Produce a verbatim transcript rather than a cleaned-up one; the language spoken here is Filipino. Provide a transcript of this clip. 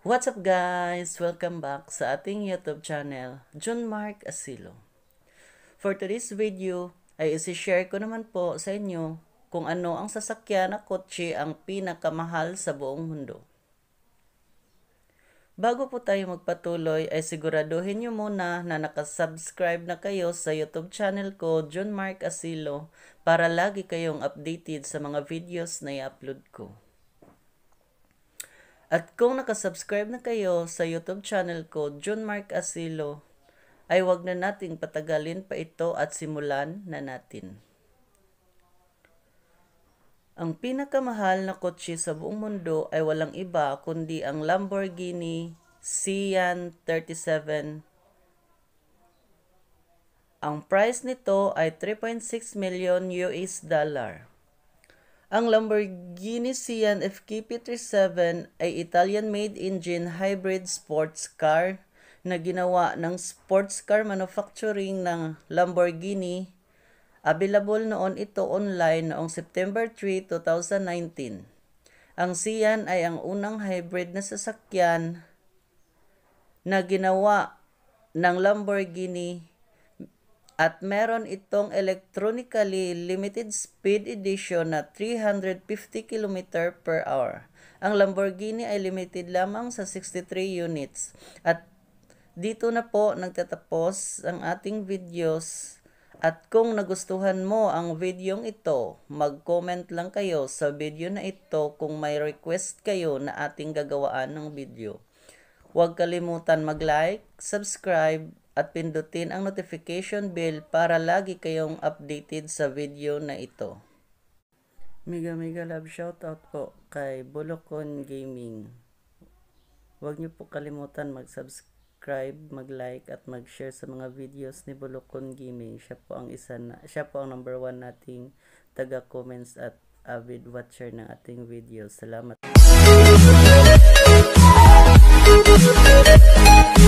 What's up guys? Welcome back sa ating YouTube channel, John Mark Asilo. For today's video ay isi-share ko naman po sa inyo kung ano ang sasakyan na kotse ang pinakamahal sa buong mundo. Bago po tayo magpatuloy ay siguraduhin nyo muna na nakasubscribe na kayo sa YouTube channel ko, John Mark Asilo, para lagi kayong updated sa mga videos na i-upload ko. At kung nakasubscribe na kayo sa YouTube channel ko, John Mark Asilo, ay wag na nating patagalin pa ito at simulan na natin. Ang pinakamahal na kotse sa buong mundo ay walang iba kundi ang Lamborghini Sian thirty-seven. Ang price nito ay three point six million U S dollar. Ang Lamborghini Sian F K P thirty-seven ay Italian-made engine hybrid sports car na ginawa ng sports car manufacturing ng Lamborghini. Available noon ito online noong September third, twenty nineteen. Ang Sian ay ang unang hybrid na sasakyan na ginawa ng Lamborghini at meron itong electronically limited speed edition na three hundred fifty kilometers per hour. Ang Lamborghini ay limited lamang sa sixty-three units. At dito na po nagtatapos ang ating videos. At kung nagustuhan mo ang videong ito, mag-comment lang kayo sa video na ito kung may request kayo na ating gagawaan ng video. Huwag kalimutan mag-like, subscribe, at pindutin ang notification bell para lagi kayong updated sa video na ito. Mega mega love shoutout po kay Bolokon Gaming. Huwag niyo po kalimutan mag-subscribe, mag-like at mag-share sa mga videos ni Bolokon Gaming. Siya po ang isa na, siya po ang number one nating taga-comments at avid watcher ng ating videos. Salamat.